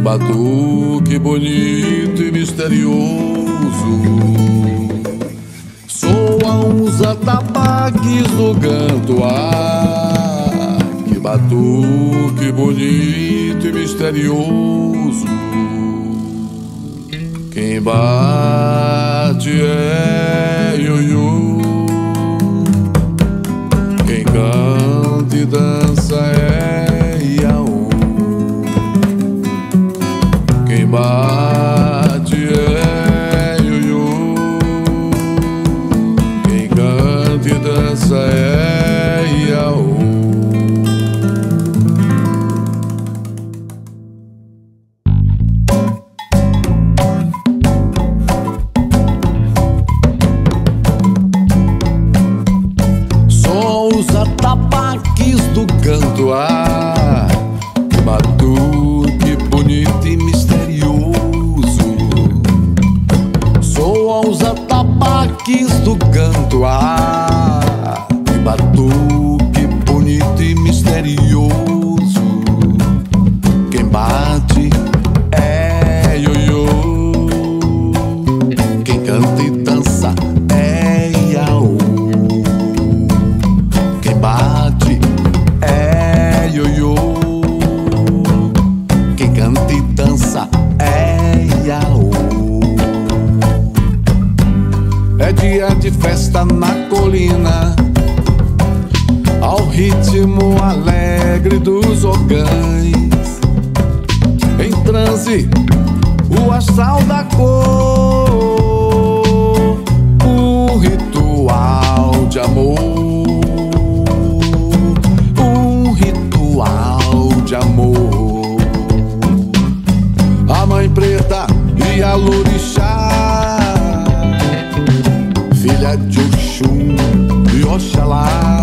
batuque bonito e misterioso. Soam os atabaques do Gantuá. Que batuque bonito e misterioso. Quem bate é ioiô. Quem canta e dança é iaô. Quem bate é ioiô. Quem canta e dança é iaô. Os atabaques do Gantuá. Que batuque bonito e misterioso. Soam os atabaques do Gantuá. Que batuque bonito e misterioso. Quem bate é ioiô. Quem canta e dança é iaô. Bate é ioiô. Quem canta e dança é iaô. É dia de festa na colina, ao ritmo alegre dos orgães. Em transe, o astral da cor, o ritual de amor. De amor. A mãe preta e a Lorixá, filha de Oxum e Oxalá.